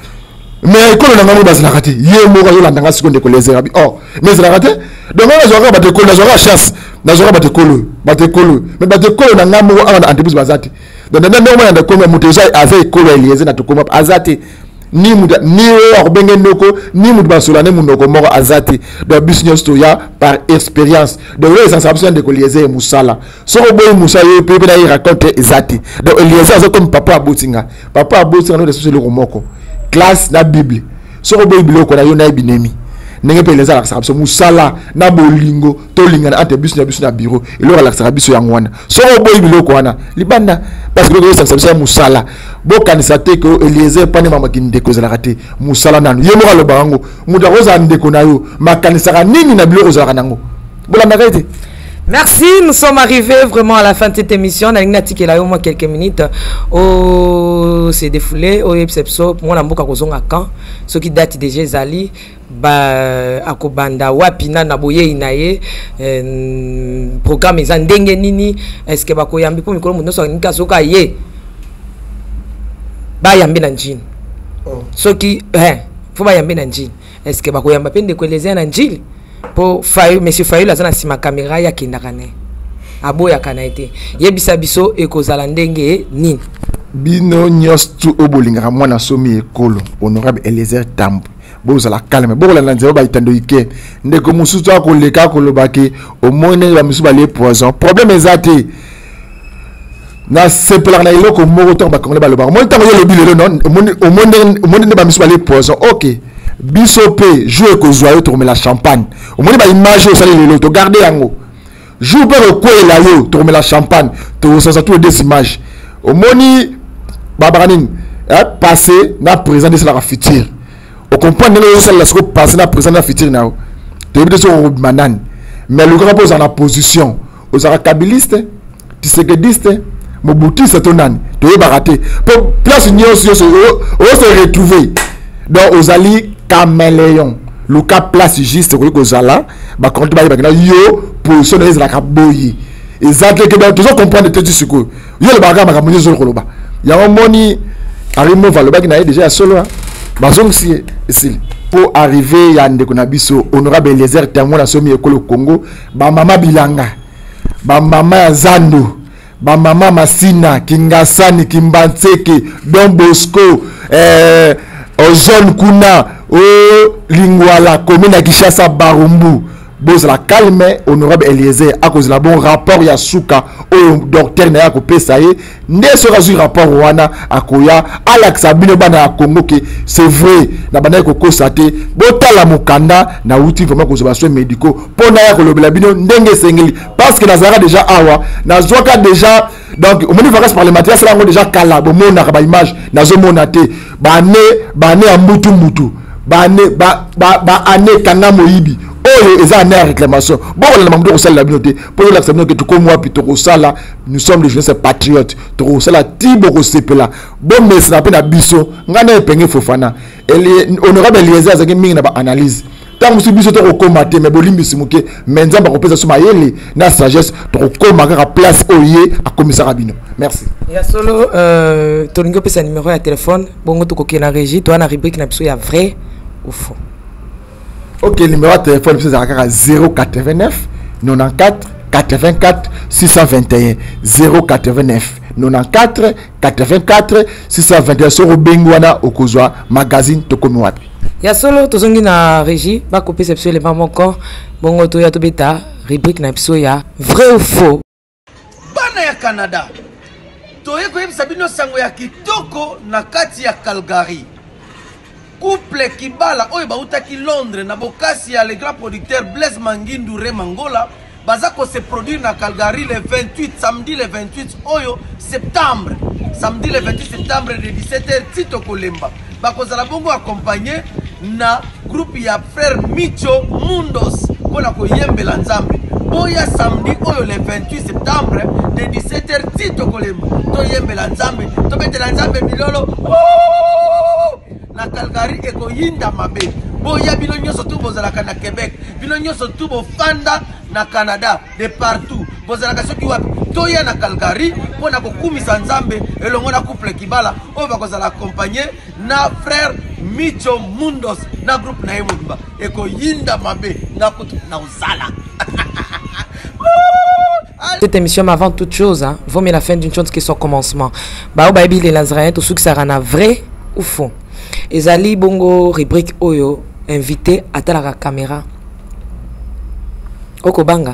mais ekolo na ngai bazala kati ye mo ka yo landa ngasi konde ko Eliezer abi mais zala kati donc na zo ba te kolo na zo ka chance na zo ba te kolo mais ba te kolo na ngamo na entreprise bazati donc ndenge mo na ko mo mutezo avec kolo Eliezer na to ko azati ni muda ni o benge ndoko ni muda basola ne munoko moko azati donc business to ya par expérience donc les sensations de Eliezer musala soko boy musala yo pe na raconter ezati donc Eliezer c'est comme papa abotinga no de société moko classe na bible soko boy biloko na yo na binemi ndenge pe Eliezer la sabso musala na bolingo to linga na ante business na bureau elo la sabiso yangwana soko boy biloko wana libanda parce que les sensations musala bokanisa te ko Eliezer pane mama kindeko za raté musala nanu yemo ka lo bango muda roza ndeko na yo makanisa nini na bilo roza kanango bola nakete. Merci, nous sommes arrivés vraiment à la fin de cette émission. On a eu au moins quelques minutes. C'est défoulé. Au Epsepso, moi, la mboka kozonga quand. Ce qui date déjà Zali, akobanda wapina na boye inaye programme ezandenge nini. Est-ce que bako yambi pour mikolo mundo so nika soka ye. Ba yambi na njini. Ce qui faut ba yambi na njini. Est-ce que bako yamba pende ko Eliezer na njili? Pour Fayou, monsieur Fayou, la zone sima caméra ya kindakane. Abo ya kanaite. Yebisa biso ekozala ndenge nini. Bino nyostu obolinga mwana somi ekolo honorable Eliezer Tambo. Bozala calme. Bola nanzero ba itando ike. Ndeko mususu akoleka kolobake omone ba mususu ba le poison. Problème ezate. Na sepela na iloko moko to ba kongole ba loba. Mo ntango yo lobile non. Omone ba mususu ba le poison. OK. Bisopé jouer ko joyeux tourner la champagne au moins ba image au salé le to garder yango joue pas le quoi là yo tourner la champagne to ça tous des images au moni babaranine passé na présent de la futur au comprendre le ça la sco passé na présent na futur na to de so manan mais le grand pose en la position aux arabistes tisekediste mobutu c'est ton âne to baraté pour place nyo se retrouver donc aux alliés caméléon le cas place juste pour que zala ba compte ba yo position de la kaboyi exactement que donc toujours comprendre tout ce que yo le baga ba kamoye zo koloba ya moni arimo va le baga na déjà solo bazong si pour arriver ya ndeko na biso honorable Eliezer Tambo na somi ekolo Congo ba mama bilanga ba mama Zando ba mama Masina Kingasani Kimbanseke Don Bosco Ozone Kuna Lingwala commune à Kishasa Barumbu boz la calme honorable Eliezer à cause la bon rapport ya suka au docteur na ko pesaye ne sera sur rapport wana akoya Alexa bino bana Congo que c'est vrai na bana ko constater botala mokanda na outil vraiment conservation médicaux pona ya ko lobela bino ndenge sengeli parce que nazara déjà awa na zoka déjà donc au niveau vacances parlementaire c'est là déjà kala bo mona ba image na zo mona te bane a mutu bane ane kanga moyibi oyo eza na réclamation bon la mamdo ko la binoté pour l'accepter que tout comme moi plutôt ko sala nous sommes des jeunes patriotes to sala tibo ko sepela bon mais ça na biso ngana epenge fofana honorable Eliezer azaki mingi na ba analyse tant que biso to ko combattre mais bolimbi simuke menza ba ko pesa suma yele na sagesse to ko combattre à place oye à commissaire bino merci ya solo tolingo pesa numéro ya téléphone bongo to ko na régie to na rubrique na biso ya vrai ou faux. OK, le numéro de téléphone c'est 089 94 84 621 089 94 84 621 soro bengwana okozwa magazine tokomi wapi. Ya solo tozongi na régie ba couper sepso élément moko bongo to ya to beta rubrique na episode ya vrai ou faux. Bana ya Canada toye koyebisa bino sango ya kitoko na kati ya Calgary. Couple Kibala oyo bautaki Londres na bokasi ya le grand producteur Blaise Mangindu Remangola baza ko se produire na Calgary le 28 samedi le 28 oyo septembre. Samedi le 28 septembre de 17h Tito Kolemba. Bakozala bongo accompagné na groupe ya frère Micho Mundos pona ko yembela nzambe. Boya samedi oyo le 28 septembre de 17h Tito Kolemba. To yembela nzambe, to betela nzambe milolo. Na Calgary eko yinda mabe. Boya bino nyonso tu bozalaka na Québec, bino nyonso tu bofanda na Canada, de partout. Bozalaka soki wapi toya na Calgary pona kokumisa nzambe elongo na couple Kibala oyo bakozala accompagné na frère Micho Mundos na groupe na Emodimba eko yinda mabe na kutu na uzala. Cette émission, mais avant toute chose, hein, vaut mieux la fin d'une chose que son commencement. Bah, baby les Nazaréens, tout ce qui sera vrai ou faux. Ezali bongo rubrique oyo invité à la caméra. Oko banga.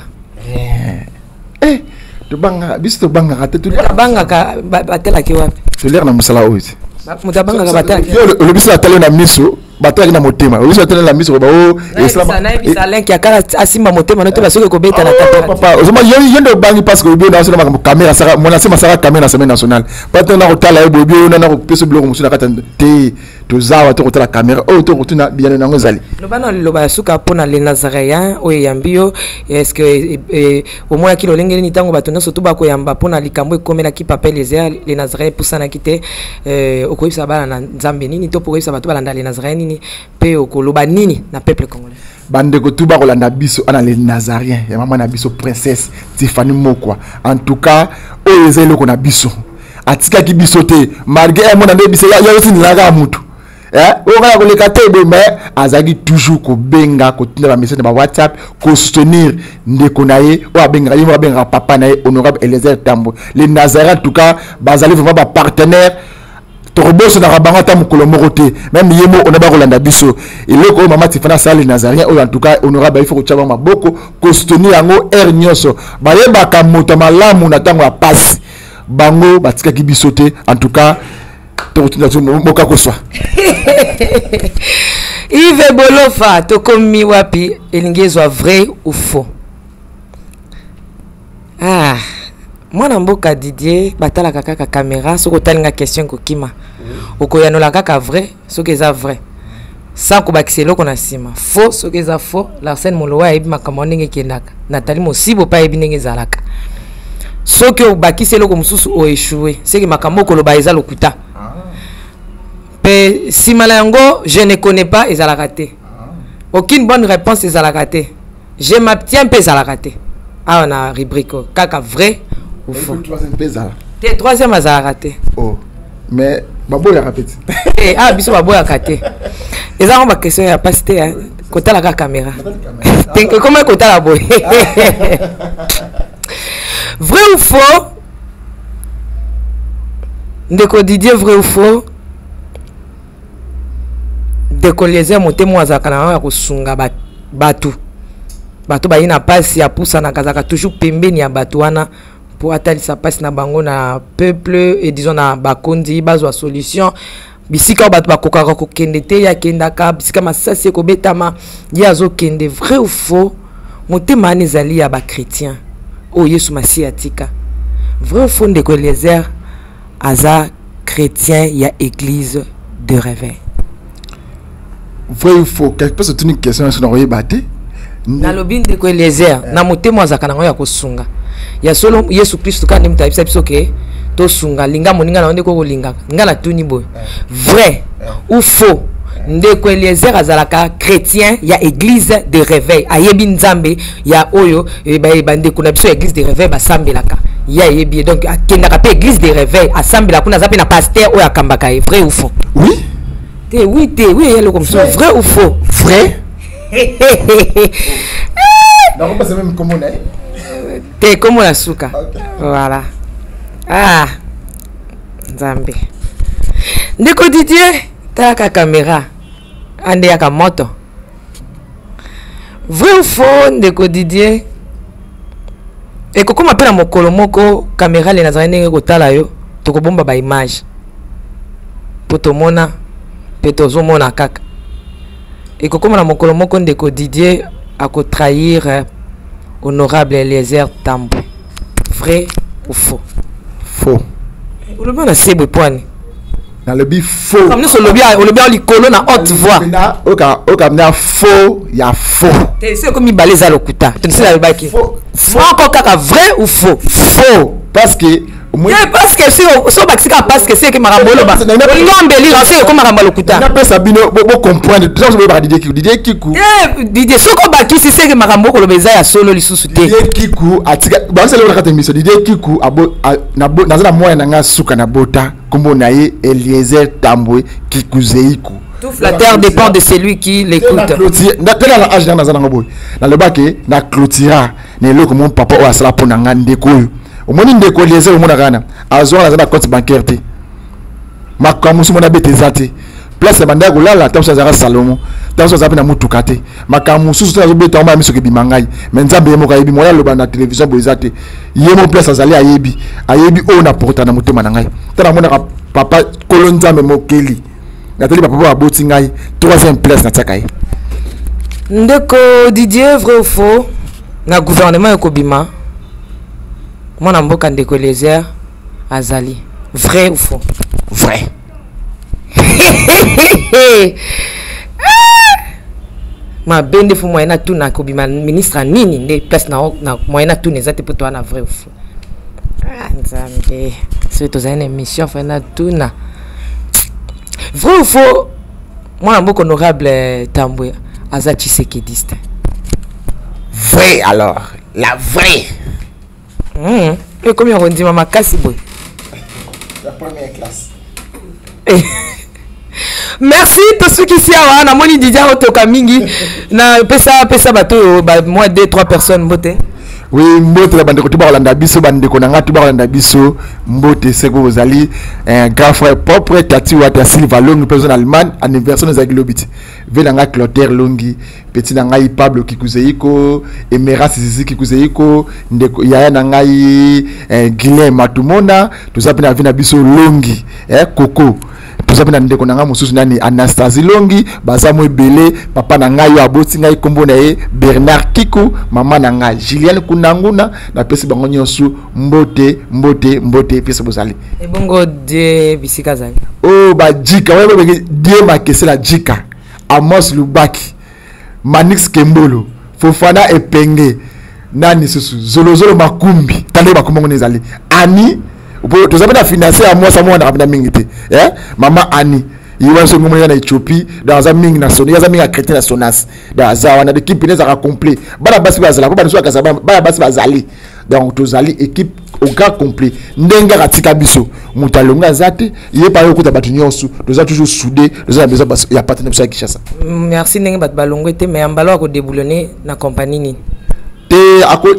To banga, biso banga rate tout. Banga ka batela ki wapi? Je l'air na musala oyo. Mutabanga ka batela. Yo le biso atale na miso. Bataki na motema. Ozo tena la miso ba o islam. Na bisa lenki akala asimba motema no to ba soko ko beta na tapera. Papa, ozoma yendo bangi parce que bio na sala ma caméra sara mona sema sara caméra na semaine nationale. Pas na kotala yo bio na ko peso bloko musuna kata te to zawa to kotala caméra o to kotuna bien na ngozali. Le bana lo ba suka pona les Nazaréens o yambio est-ce que au moins kilo lengeli ni tango batona surtout ba ko yamba pona likambo ekomela ki papel les Nazaréens pour ça na kité au ko isa bana na nzambe nini to pour isa bato balanda les Nazaréens pe okoloba nini na peuple congolais bande ko tuba kolanda biso ana les Nazariens ya mama na biso princesse Tiffany Mokwa en tout cas oyo ezelo ko na biso atika ki biso te malgré mon ande biso ya aussi nilanga mutu o kana ko le katebe mais azagi toujours ko benga ko tunda ba message na WhatsApp ko soutenir ndeko naye o abenga yimo abenga papa naye honorable Eliezer Tambo les Nazariens en tout cas bazali vraiment ba partenaire Toroboso na rabanga ta mukolo morote même yemo on a ba rolanda biso iloko mama Tifana sali Nazarien ou en tout cas honorable il faut que maboko ko soutenir yango nyonso bayeba ka moto malamu na tango ya passe bango batika ki bisote en tout cas tokutunda moka ko swa Yves Bolofa to komi wapi elingezwa vrai ou faux. Mwana mboka Didier batala kaka caméra soko talinga question ko kima okoyanola kaka vrai soki eza vrai sans ko bakiselo ko na sima faux soki eza faux Larsen Molowa ebi makambo ndenge kendaka Nathalie Mosibo pa ebi ndenge zalaka soki o bakiselo ko mususu o échoué c'est que makambo ko loba eza lokuta pe simala yango je ne connais pas ezala raté aucune bonne réponse ezala raté je m'abstiens pe ezala raté on a rubrique kaka vrai ou faux. Troisième a raté. Oh, mais babo ya répété. Biso babo ya raté. Les gens ont ma question ya pas cité côté la caméra. Comment côté la boy. Vrai ou faux? Ndeko Didier vrai ou faux? Ndeko Eliezer monté moi za kana ya kosunga batu. Batu ba ina passe ya poussa na kazaka toujours pembeni ya batu wana. Pour atteindre sa passe na bango na peuple et disons na bakondi bazwa solution bisika batu bakokaka ko kende te ya kendaka bisika masasi ko betama ya zo kende vrai ou faux motema nezali ya ba chrétien o Yesu masiatika vrai ou faux ndeko Eliezer aza chrétien ya église de réveil vrai ou faux quelque chose c'est une question sur le batté na lobi ndeko Eliezer na motema azaka nango ya kosunga ya solo Yesu Kristo kandi mutayibisa biso ke to sunga linga moninga na ndeko ko linga ngala tuni boy vrai ou faux ndeko Eliezer azalaka chrétien ya église de réveil ayebi nzambe ya oyo ba ndeko na biso église de réveil basambelaka ya yebi donc akendaka pe église de réveil asambela kuna zape na pasteur oyo akambaka vrai ou faux oui oui yelo comme ça vrai ou faux vrai non pas même comme on est t'es comme la souka voilà Nzambe. Ndeko Didier, taka caméra. Ande yaka moto. Vrai ou faux, Ndeko Didier? Et comment m'appelle mokolo moko caméra les nazarene kotala yo toko bomba ba image. Poto mona petozo mona kaka. Et comment na mokolo moko Ndeko Didier a ko trahir honorable Eliezer Tambwe. Vrai ou faux? Faux. Le bien c'est point. Dans le bi faux. Comme nous sur le bien li colo na haute voix. Oka na faux, il y a faux. C'est comme il balise à l'okuta. Tu sais la baki. Faux. Encore kaka vrai ou faux? Faux parce que parce que si so baxika parce que c'est que marambolo ba. Ngambeli c'est comme marambolo kuta. Na pesa bino bo comprendre. Tout ça je veux pas Didier Kikou. Didier soko baki si c'est que marambolo lo beza ya solo lisusu te. Didier Kikou atika ba c'est le kata mission Didier Kikou abo na na moya na nga suka na bota kombo na ye Eliezer Tambwe Kikuzeyiku. Tout la terre dépend de celui qui l'écoute. Dans la âge dans le bac na clôtura ne le comme mon papa o asala pona ngande ko. Au moins ndeko Eliezer au mona kana azwa na compte bancaire te. Makamusu mona betezate. Place banda ko lala tamsa zara Salomo. Tamsa zapi na mutuka te. Makamusu so beta ma miso ke bimangai. Menzambe yemo ka yebi moya loba na télévision boizate. Yemo place azali ayebi. Ayebi o na porta na mutema na ngai. Tana mona papa kolonzambe mokeli. Nathalie papa aboti ngai 3e place na tsakai. Ndeko Didier vrai ou faux? Na gouvernement ekobima. Mona mboka Ndeko Eliezer azali. Vrai ou faux? Vrai. Ma bende fu moyena tout na kobima ministre nini nde place na moyena tout nezate pour toi na vrai ou faux? Ah nzambe. C'est aux une émission fa na tout na. Vrai ou faux? Moi mboka honorable Tambwe aza Tshisekidiste. Vrai alors, la vraie. Et combien on dit maman Kassiboy? La première classe. Merci tous ceux qui s'y a na moni Didier Otoka mingi na pesa bato moi 2-3 personnes bote. Oui, mbote la bande ko tuba Rolanda biso bande ko nanga tuba Rolanda biso mbote seko ozali un grand frère propre Tati Wata Silva Longi personne Allemagne anniversaire des Agilobit. Venanga Clotaire Longi petit nanga Pablo Kikuzeiko Emera Sisi Kikuzeiko ndeko yaya nanga Guilhem Matumona tuzapina vina biso Longi Coco tuzapina ndeko nanga mususu nani Anastasie Longi bazamo ebele papa nanga yo aboti ngai kombo na ye Bernard Kiku mama nanga Julienne Kunanguna na pesi bango nyonso mbote pesi bozali ebongo de bisika zali oh ba jika wewe die makesela jika Amos Lubaki Manix Kembolo Fofana Epenge nani susu Zolozolo Makumbi tande bakumongo nezali Ani tu as financé à moi ça moi on a mingité maman Annie il va se mener en Éthiopie dans un ming national dans un ming à chrétien nationas dans ça on a l'équipe n'est pas complet bala basi bazala pas besoin kasaba bala basi bazali donc tous ali équipe au gars complet ndenga katika biso mutalonga zate yé pa yokuta batu nyonso nous a toujours soudé nous a besoin il y a partenaire ça Kinshasa. Merci ndenga bat balongo te mais ambalo ko déboulonner na compagnie ni Merci,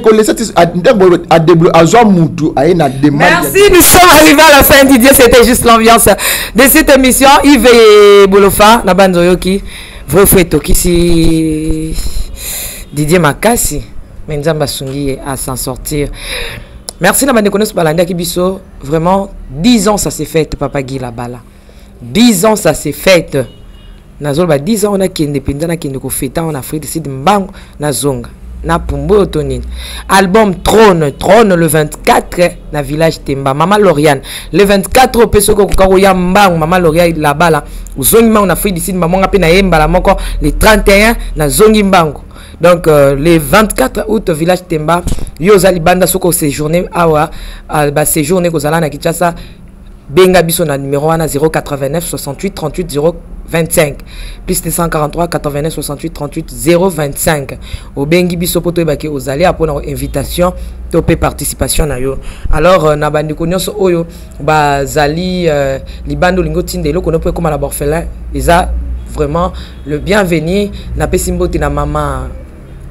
nous sommes arrivés à la fin Didier, c'était juste l'ambiance de cette émission. Yves et Bolofa, Nabanzo Yoki, vrai fouetto qui si Didier Makassi, Menzamba Sungi à s'en sortir. Merci Nabande Konos Balanda Kibiso, vraiment 10 ans ça s'est fait, Papa Guy Labala. 10 ans ça s'est fait. Nazol ba 10 ans on a qui indépendant na qui ne fêta en Afrique ici de Mbango na Zonga. Na Pumbo Otonine. Album Trône le 24 na village Temba. Maman Lauriane. Le 24 Pesoko Kokaroya Mbang. Maman Lauriane là-bas là. Zongi on a fait d'ici maman ngape na yemba la moko. Le 31 na Zongi Mbango. Donc le 24 août village Temba. Yozali banda soko séjourner awa. Ba séjourner kozala na Kinshasa. Benga biso na numéro 1 089 68 38 025 plus 243 89 68 38 025 au bengi biso poto ebaki ozali apona invitation topé participation na yo alors na bandiko nyonso oyo bazali libando lingo tindelo kono pe comme la orphelin eza vraiment le bienvenu na pesimbote na maman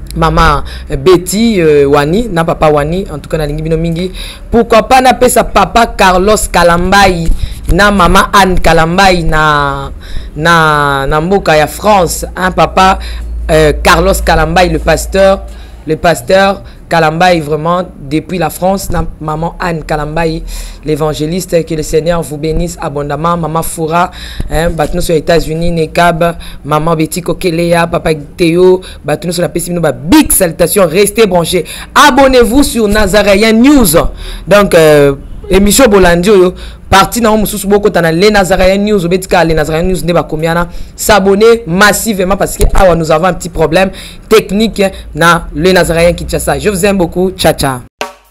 maman Betty Wani na papa Wani en tout cas na lingi bino mingi. Pourquoi pas na pesa papa Carlos Kalambai na maman Anne Kalambai na mboka ya France, un papa Carlos Kalambai le pasteur Kalambai vraiment depuis la France, na maman Anne Kalambai l'évangéliste, que le Seigneur vous bénisse abondamment. Maman Foura batnous sur les États-Unis, Nekab, maman Betty Kokelea, papa Théo, batnous sur la PCB, big salutation, restez branchés, abonnez-vous sur Nazaréen News. Donc émission Bolandio parti dans mususu boko tana les Nazaréen News obetika les Nazaréen News ne ba combien s'abonner massivement parce que awa nous avons un petit problème technique na les Nazaréen Kinshasa. Je vous aime beaucoup, ciao ciao.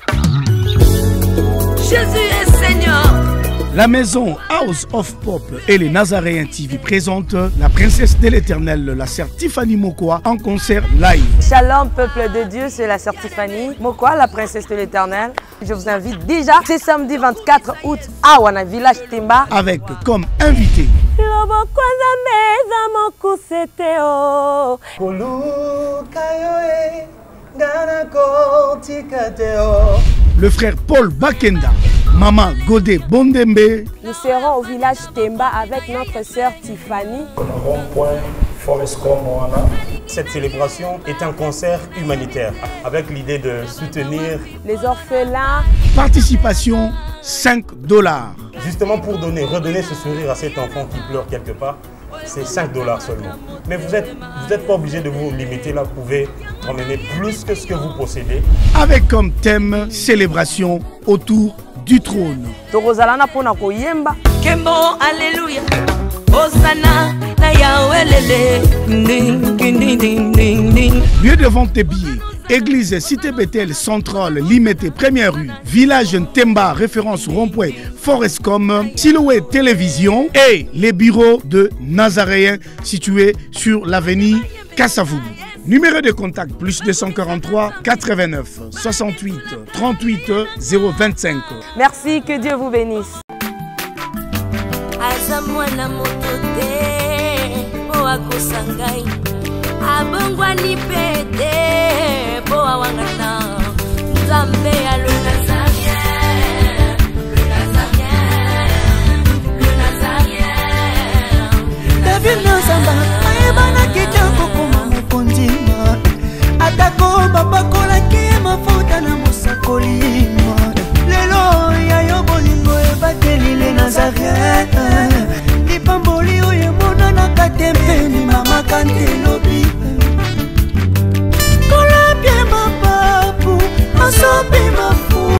Jésus est Seigneur. La maison House of Pop et les Nazaréens TV présentent la princesse de l'Éternel, la sœur Tiffany Mokoa, en concert live. Shalom peuple de Dieu, c'est la sœur Tiffany Mokoa, la princesse de l'Éternel. Je vous invite déjà, c'est samedi 24 août à Wana Village Temba. Avec comme invité le frère Paul Bakenda, maman Godé Bondembe. Nous serons au village Temba avec notre sœur Tiffany. Cette célébration est un concert humanitaire avec l'idée de soutenir les orphelins. Participation $5. Justement pour redonner ce sourire à cet enfant qui pleure quelque part, c'est $5 seulement. Mais vous êtes pas obligé de vous limiter là, vous pouvez emmener plus que ce que vous possédez. Avec comme thème célébration autour du trône. Kembo, alléluia. Hosanna, na Yahweh lele. Lieu de vente des billets. Église Cité Bethel Centrale, Limité, Première rue, Village Temba, référence rond-point, Forescom, Silhouette Télévision et les bureaux de Nazaréen situés sur l'avenue Kassavubu. Numéro de contact plus 243 89 68 38 025. Merci, que Dieu vous bénisse. Azamwana motote, boa kosangai, abongwani pete, boa wangana.